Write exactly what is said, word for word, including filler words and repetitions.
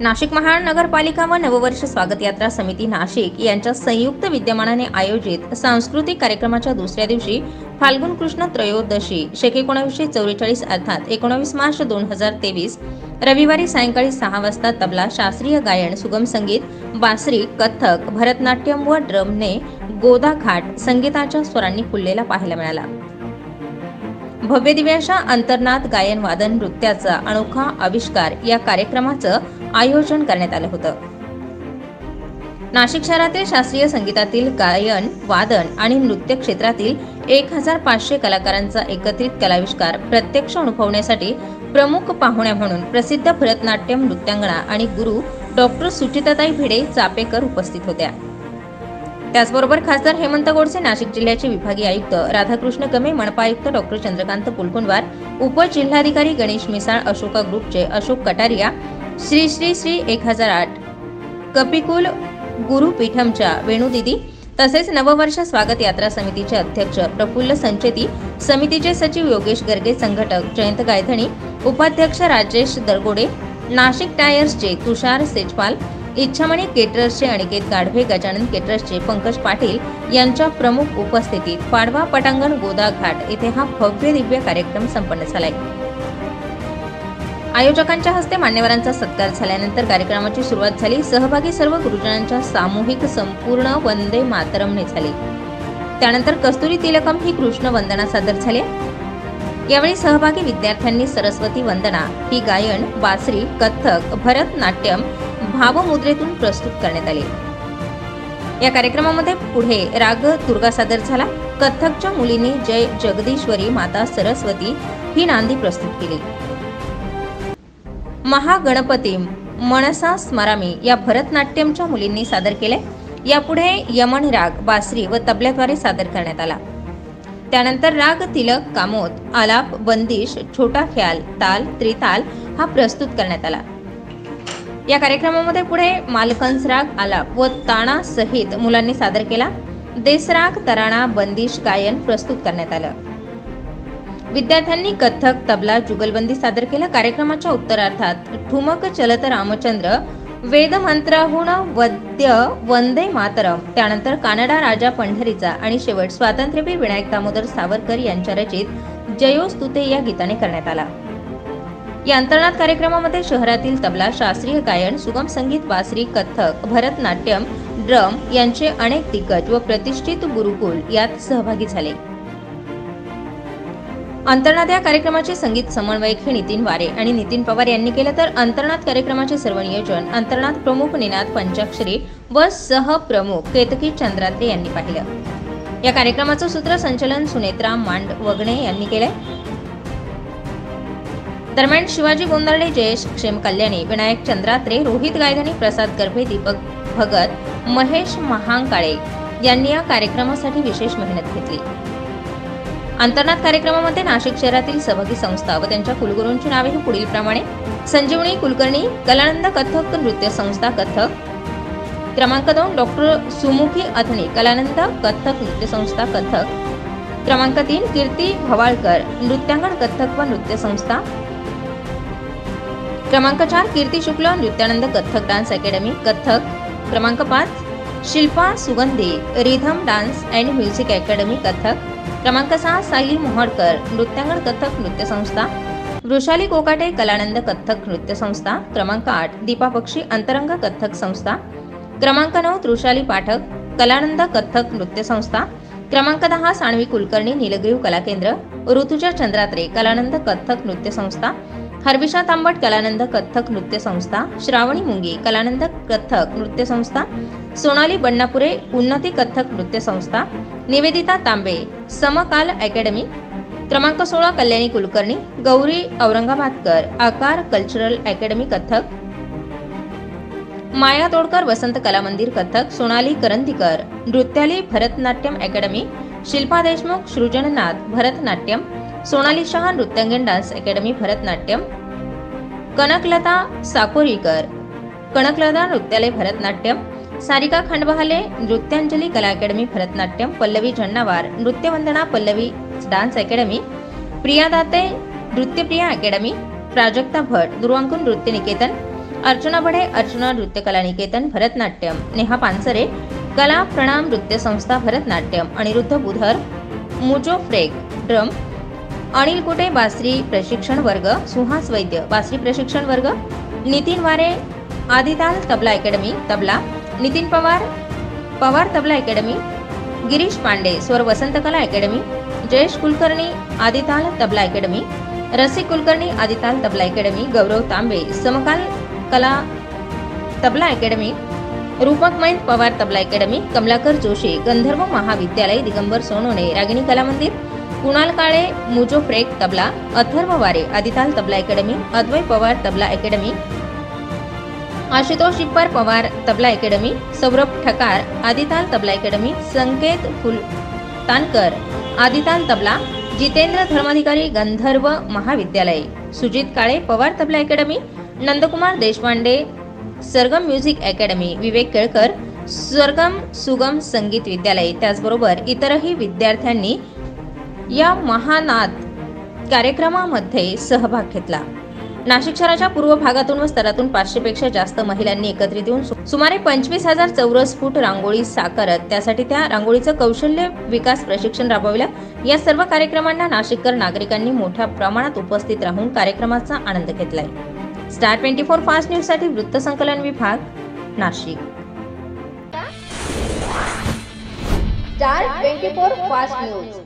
नाशिक महानगरपालिका व नववर्ष स्वागत यात्रा समिती नाशिक यांच्या संयुक्त विद्यमानाने आयोजित सांस्कृतिक कार्यक्रमाच्या दुसऱ्या दिवशी फाल्गुन कृष्ण त्रयोदशी शके एकोणीसशे चौवेचाळीस अर्थात एकोणीस मार्च दोन हजार तेवीस रविवारी सायंकाळी सहा वाजता तबला, शास्त्रीय गायन, सुगम संगीत, बासरी, कथक, भरतनाट्यम व ड्रमने गोदा घाट संगीताच्या स्वरांनी फुललेला पाहायला मिळाला. भव्य दिव्याच्या अंतर्नाद गायन वादन नृत्याचा अनोखा आविष्कार या कार्यक्रमाचं आयोजन करण्यात आलं होतं. नाशिक शहरातील शास्त्रीय संगीतातील गायन, वादन आणि नृत्य क्षेत्रातील एक हजार पाचशे कलाकारांचा एकत्रित कलाविष्कार प्रत्यक्ष अनुभवण्यासाठी प्रमुख पाहुण्या म्हणून प्रसिद्ध भरतनाट्यम नृत्यांगना आणि गुरु डॉक्टर सुचिताताई भिडे चापेकर उपस्थित होत्या. त्याचबरोबर खासदार हेमंत गोडसे, नाशिक जिल्ह्याचे विभागीय आयुक्त राधाकृष्ण गमे, मनपा आयुक्त डॉक्टर चंद्रकांत पुलकुंडवार, उपजिल्हाधिकारी गणेश मिसाळ, अशोका ग्रुपचे अशोक कटारिया, श्री श्री श्री एक हजार आठ कपिकुल गुरुपीठमच्या वेणुदीदी तसेच नववर्ष स्वागत यात्रा समितीचे अध्यक्ष प्रफुल्ल संचेती, समितीचे सचिव योगेश गर्गे, संघटक जयंत गायधणी, उपाध्यक्ष राजेश दरगोडे, नाशिक टायर्सचे तुषार सेजपाल, इच्छामणी केटरर्सचे अनिकेत गाढवे, गजानन केटरर्सचे पंकज पाटील यांच्या प्रमुख उपस्थितीत पाडवा पटांगण गोदा घाट येथे हा भव्य दिव्य कार्यक्रम संपन्न झालाय. आयोजकांच्या हस्ते मान्यवरांचा सत्कार झाल्यानंतर कार्यक्रमाची सुरुवात झाली. सहभागी सर्व गुरुजनांच्या सामूहिक संपूर्ण वंदे मातरमने झाली. त्यानंतर कस्तुरी तिलकम ही कृष्ण वंदना सादर झाली. यावेळी सहभागी विद्यार्थ्यांनी सरस्वती वंदना ही गायन, बासरी, कथक, भरतनाट्यम भावमुद्रेतून प्रस्तुत करण्यात आले. या कार्यक्रमामध्ये पुढे राग दुर्गा सादर झाला. कथकच्या मुलींनी जय जगदीश्वरी माता सरस्वती ही नांदी प्रस्तुत केली. महागणपती मनसा स्मरामी या भरतनाट्यमच्या मुलींनी सादर केले. यापुढे यमन राग बासरी व तबल्याद्वारे सादर करण्यात आला. त्यानंतर राग तिलक, कामोद, आलाप, बंदिश, छोटा ख्याल, ताल, त्रिताल हा प्रस्तुत करण्यात आला. या कार्यक्रमामध्ये पुढे मालकंस राग, आलाप व ताणा सहित मुलांनी सादर केला. देसराग, तराणा, बंदिश गायन प्रस्तुत करण्यात आलं. विद्यार्थ्यांनी कथक, तबला, जुगलबंदी सादर केलं. कार्यक्रमाच्या उत्तरार्धात ठुमक चलत रामचंद्र, वेदमंत्राहून वद्य वंदे मातरम, त्यानंतर कानडा राजा पंढरीचा आणि शेवट स्वातंत्र्यवीर विनायक दामोदर सावरकर यांच्या रचित जयोस्तुते या गीताने करण्यात आला. या अंतर्नाद कार्यक्रमामध्ये शहरातील तबला, शास्त्रीय गायन, सुगम संगीत, बासरी, कथक, भरतनाट्यम, ड्रम यांचे अनेक दिग्गज व प्रतिष्ठित गुरुकुल यात सहभागी झाले. अंतर्नाद या कार्यक्रमाचे संगीत समन्वयक हे नितीन वारे आणि नितीन पवार यांनी केलं. तर अंतर्नाद कार्यक्रमाचे सर्व नियोजन अंतर्नाद प्रमुख निनाद पंचाक्षरी व सहप्रमुख केतकी चंद्रात्रे यांनी पाहिलं. या कार्यक्रमाचं सूत्रसंचलन सुनेत्रा मांड वगणे यांनी केले. दरम्यान शिवाजी गोंदाडे, जयेश क्षेम कल्याणी, विनायक चंद्रात्रे, रोहित गायधनी, प्रसाद गर्भे, दीपक भगत, महेश महांकाळे यांनी या कार्यक्रमासाठी विशेष मेहनत घेतली. अंतर्नाद कार्यक्रमामध्ये नाशिक शहरातील सहभागी संस्था व त्यांच्या कुलगुरूंची नावे ही पुढील प्रमाणे: संजीवनी कुलकर्णी, कलानंद कथक नृत्य संस्था कथक. क्रमांक दोन डॉक्टर सुमुखी अथणी, कलानंद कथक नृत्य संस्था कथक. क्रमांक तीन कीर्ती भवाळकर, नृत्यांगण कथक व नृत्य संस्था. क्रमांक चार कीर्ती शुक्ल, नृत्यानंद कथक डान्स अकॅडमी कथक. क्रमांक पाच Shilpa Sugandhi, rhythm dance and music academy Kathak. क्रमांक सहा सायली मोहडकर, नृत्यांगण कथक नृत्य संस्था. वृषाली कोकाटे, कलानंद कथक नृत्य संस्था. क्रमांक आठ दीपा बक्षी, अंतरंग कथक संस्था. क्रमांक नऊ तृषाली पाठक, कलानंद कथक नृत्य संस्था. क्रमांक दहा सानवी कुलकर्णी, नीलग्रीव कला केंद्र. ऋतुजा चंद्रात्रे, कलानंद कथक नृत्य संस्था. हर्विषा तांबट, कलानंद कथक नृत्य संस्था. श्रावणी मुंगी, कलानंद कथक नृत्य संस्था. सोनाली बण्णापुरे, उन्नती कथक नृत्य संस्था. निवेदिता तांबे, समकाल अकॅडमी. क्रमांक सोळा Kalyani Kulkarni, Gauri Aurangabadkar, Aakar cultural academy Kathak. Maya Todkar, Vasant Kala Mandir Kathak. Sonali Karandikar, Nrityali Bharatanatyam academy. Shilpa Deshmukh, Srijannath Bharatanatyam. Sonali Shah, Nrityangan dance academy Bharatanatyam. Kanakalata Sakorikar, Kanakalata Nrityalaya Bharatanatyam. Sarika Khandbahale, Nrityanjali Kala academy Bharatanatyam. Pallavi Jhannawar, Nrityavandana Pallavi dance academy. Priya Date, Nrityapriya academy. Prajakta Bhat, Durvankur Nritya Niketan. Archana Badhe Archana नृत्य कला निकेतन भरतनाट्यम, नेहा पानसरे कला प्रणाम नृत्य संस्था भरतनाट्यम, अनिरुद्ध बुधर मुजो फ्रेक ड्रम, अनिल कुटे बासरी प्रशिक्षण वर्ग, सुहास वैद्य बासरी प्रशिक्षण वर्ग, Nitin Ware Aditaal tabla academy tabla, Nitin Pawar Pawar tabla academy, Girish Pande Swar Vasant Kala academy, Jayesh Kulkarni Aditaal tabla academy, Rasik Kulkarni Aditaal tabla academy, Gaurav Tambe Samkal Kala tabla academy, Rupak Mait Pawar tabla academy, Kamlakar Joshi Gandharva Mahavidyalaya, Digambar Sonone Ragini Kala Mandir, Kunal Kale मुजो फ्रेक tabla, Atharva Ware Aditaal tabla academy, Advai Pawar tabla academy, Ashutosh Ippar Pawar tabla academy, Saurabh Thakar Adi tala tabla academy, Sanket Phultankar Aditaal tabla, Jitendra Dharmadhikari Gandharva Mahavidyalaya, Sujit Kale Pawar tabla academy, Nandkumar Deshpande Sargam music academy, विवेक केळकर सरगम सुगम संगीत विद्यालय, त्याचबरोबर इतरही विद्यार्थ्यांनी या महानाद कार्यक्रमामध्ये सहभाग घेतला। नाशिक शहराच्या पूर्व भागातून व स्तरातून पाचशे पेक्षा जास्त महिलांनी एकत्रित येऊन सुमारे पंचवीस हजार चौरस फूट रांगोळी साकारत त्यासाठी त्या रांगोळीचं कौशल्य विकास प्रशिक्षण राबविलं। या सर्व कार्यक्रमांना नाशिककर नागरिकांनी मोठ्या प्रमाणात उपस्थित राहून कार्यक्रमाचा आनंद घेतलाय। Star twenty four fast news साठी वृत्त संकलन विभाग, Nashik. Star twenty four fast news